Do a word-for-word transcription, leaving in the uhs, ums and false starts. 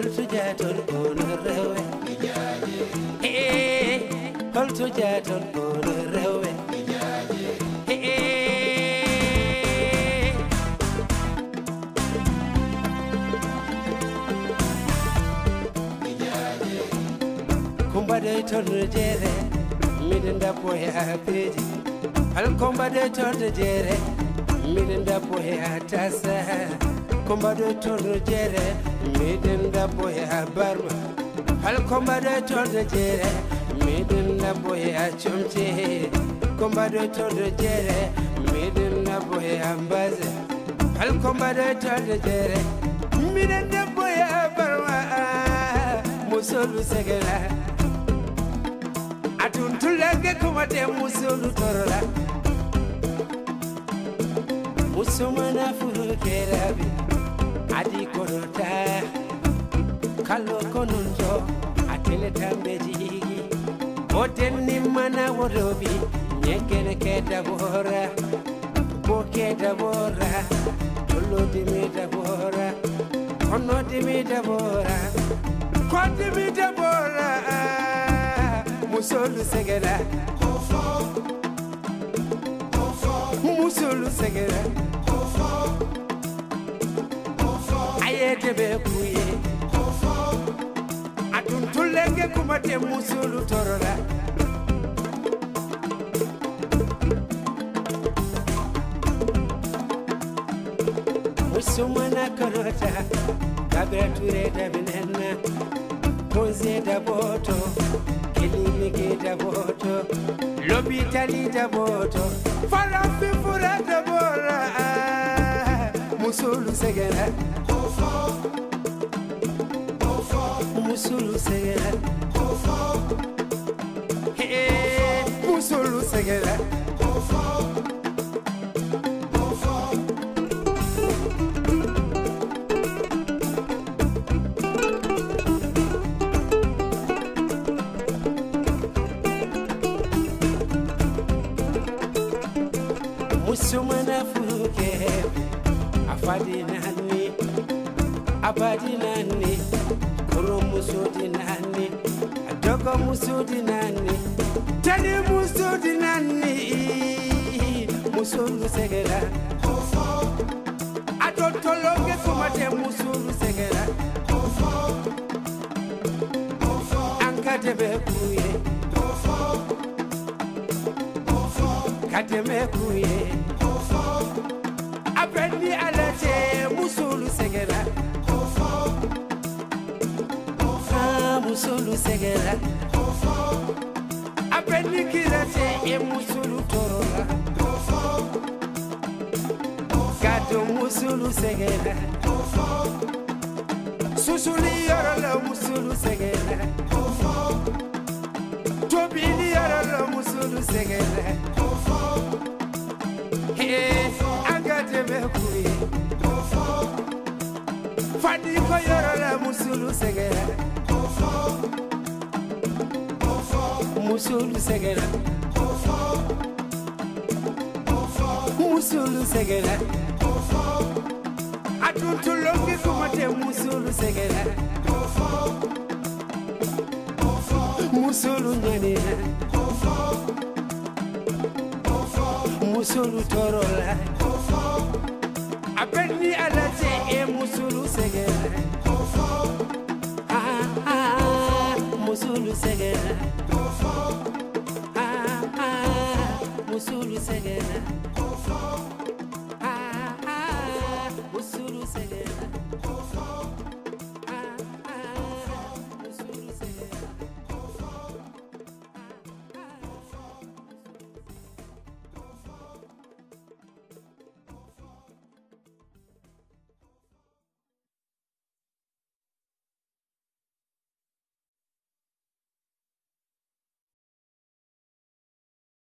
holto jatol kono rewɓe e holto jatol kono rewɓe Kombaɗe torno jeere miɗen dabbo e ha peeji hal kombaɗe torno jeere miɗen dabbo e ha tasa kombaɗe torno jeere miɗen dabbo e ha barma hal kombaɗe torno jeere miɗen dabbo e ha comce kombaɗe torno jeere miɗen dabbo e ha mbase hal kombaɗe torno jeere miɗen dabbo e ha barma musolu segela atun tulenge kumate musulu torola musumana furu kerabi adi korota kalo konunjo atele tambe jigi otenni mana worobi nyekene keda bora bokeda bora tolo dimita bora kono dimita bora kono dimita bora musolu segera kofo kofo musolu segera kofo kofo ayete be kuye kofo atun tulenge kumate musolu torola musumana korota kabra ture da binena ponze da boto Kilini da boto, l'obitali da boto, falafi fura da bora, musulu segera, kofo, kofo, musulu segera, kofo, hey, musulu segera, kofo, kofo. Musumana fuke afadi nani abadi nani kuro musudi nani adogo musudi nani tani musudi nani musulu segera kofo atotologe kumate musulu segera kofo kofo ankate be kuye kofo kofo kate me kuye Apeni alate musulu segera kofo kofo musulu segera kofo apeni kirate e musulu torola kofo kofo musulu segera kofo susuli yorola musulu segera kofo tobili yorola musulu segera kofo hey Tebe kuye kofo fadi ko yorola musulu segera kofo kofo musulu segera kofo kofo musulu segera kofo atuntulongi kumate musulu segera kofo kofo musulu nyanina kofo kofo musulu torola Apeni alate e musulu segera kofo ah ah musulu segera